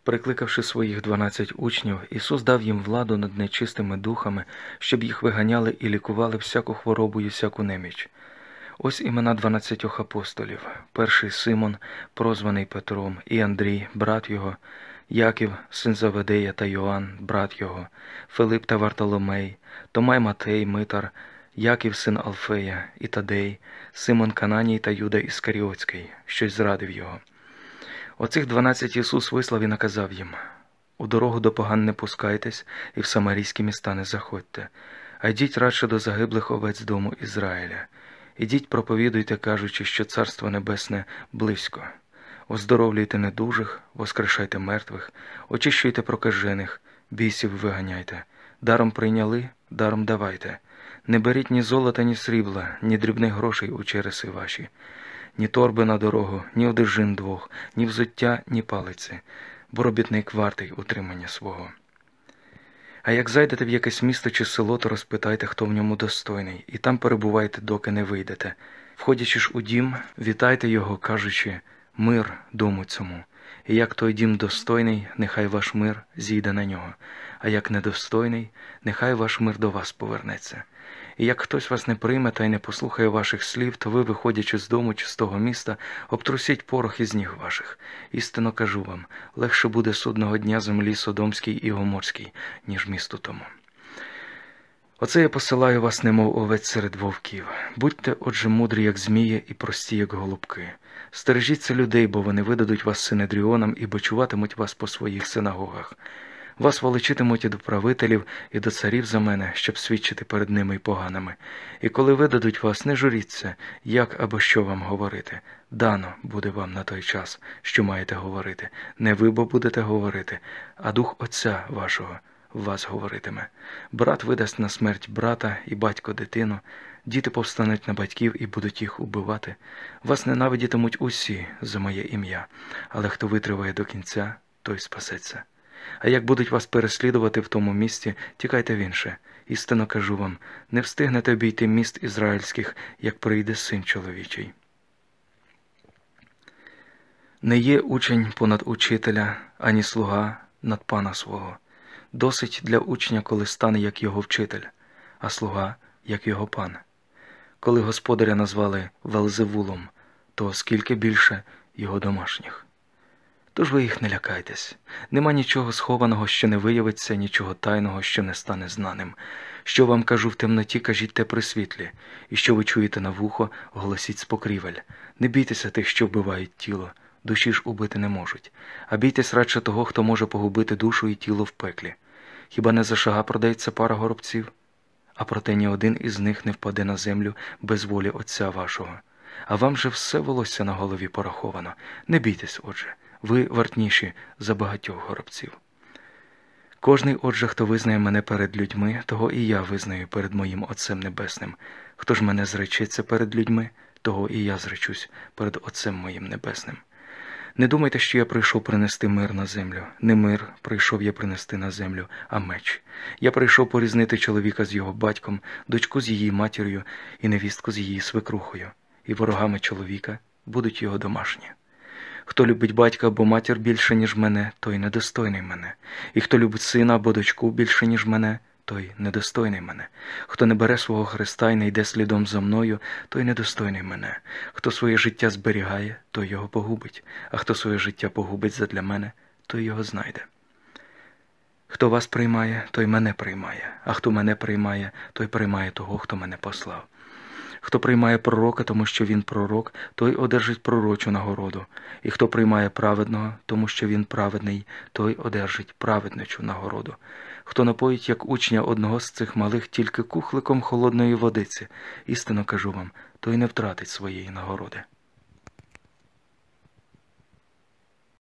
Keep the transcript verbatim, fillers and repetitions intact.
Прикликавши своїх дванадцять учнів, Ісус дав їм владу над нечистими духами, щоб їх виганяли і лікували всяку хворобу і всяку неміч. Ось імена дванадцятьох апостолів. Перший Симон, прозваний Петром, і Андрій, брат його, Яків, син Заведея, та Йоанн, брат його, Филип та Вартоломей, Томай Матей, Митар, Яків, син Алфея, і Тадей, Симон Кананій та Юда Іскаріотський, щось зрадив його. Оцих дванадцять Ісус вислав і наказав їм: «У дорогу до поган не пускайтесь, і в самарійські міста не заходьте, а йдіть радше до загиблих овець дому Ізраїля. Ідіть, проповідуйте, кажучи, що Царство Небесне близько. Оздоровлюйте недужих, воскрешайте мертвих, очищуйте прокажених, бісів виганяйте. Даром прийняли, даром давайте. Не беріть ні золота, ні срібла, ні дрібних грошей у череси ваші, ні торби на дорогу, ні одежин двох, ні взуття, ні палиці, бо робітник вартий утримання свого. А як зайдете в якесь місто чи село, то розпитайте, хто в ньому достойний, і там перебувайте, доки не вийдете. Входячи ж у дім, вітайте його, кажучи: «Мир дому цьому». І як той дім достойний, нехай ваш мир зійде на нього, а як недостойний, нехай ваш мир до вас повернеться. І як хтось вас не прийме та й не послухає ваших слів, то ви, виходячи з дому чи з того міста, обтрусіть порох із ніг ваших. Істинно кажу вам, легше буде судного дня землі Содомській і Гоморській, ніж місту тому. Оце я посилаю вас, немов овець серед вовків. Будьте, отже, мудрі, як змії, і прості, як голубки. Стережіться людей, бо вони видадуть вас синедріонам і бичуватимуть вас по своїх синагогах. Вас волочитимуть і до правителів, і до царів за мене, щоб свідчити перед ними й поганими. І коли видадуть вас, не журіться, як або що вам говорити. Дано буде вам на той час, що маєте говорити. Не ви бо будете говорити, а Дух Отця вашого в вас говоритиме. Брат видасть на смерть брата, і батько дитину. Діти повстануть на батьків і будуть їх убивати. Вас ненавидітимуть усі за моє ім'я, але хто витриває до кінця, той спасеться. А як будуть вас переслідувати в тому місті, тікайте в інше. Істинно кажу вам, не встигнете обійти міст ізраїльських, як прийде Син чоловічий. Не є учень понад учителя, ані слуга над пана свого. Досить для учня, коли стане як його вчитель, а слуга як його пан. Коли господаря назвали Велзевулом, то скільки більше його домашніх. Тож ви їх не лякайтесь. Нема нічого схованого, що не виявиться, нічого тайного, що не стане знаним. Що вам кажу в темноті, кажіть те при світлі, і що ви чуєте на вухо, голосіть з покрівель. Не бійтеся тих, що вбивають тіло, душі ж убити не можуть. А бійтесь радше того, хто може погубити душу і тіло в пеклі. Хіба не за шага продається пара горобців? А проте ні один із них не впаде на землю без волі Отця вашого. А вам же все волосся на голові пораховано. Не бійтесь, отже. Ви вартніші за багатьох горобців. Кожний, отже, хто визнає мене перед людьми, того і я визнаю перед моїм Отцем Небесним. Хто ж мене зречеться перед людьми, того і я зречусь перед Отцем моїм Небесним. Не думайте, що я прийшов принести мир на землю. Не мир прийшов я принести на землю, а меч. Я прийшов порізнити чоловіка з його батьком, дочку з її матір'ю і невістку з її свекрухою. І ворогами чоловіка будуть його домашні. Хто любить батька або матір більше, ніж мене, той недостойний мене. І хто любить сина або дочку більше, ніж мене, той недостойний мене. Хто не бере свого хреста і не йде слідом за мною, той недостойний мене. Хто своє життя зберігає, той його погубить. А хто своє життя погубить задля мене, той його знайде. Хто вас приймає, той мене приймає. А хто мене приймає, той приймає того, хто мене послав. Хто приймає пророка, тому що він пророк, той одержить пророчу нагороду. І хто приймає праведного, тому що він праведний, той одержить праведничу нагороду. Хто напоїть, як учня одного з цих малих, тільки кухликом холодної водиці, істинно кажу вам, той не втратить своєї нагороди.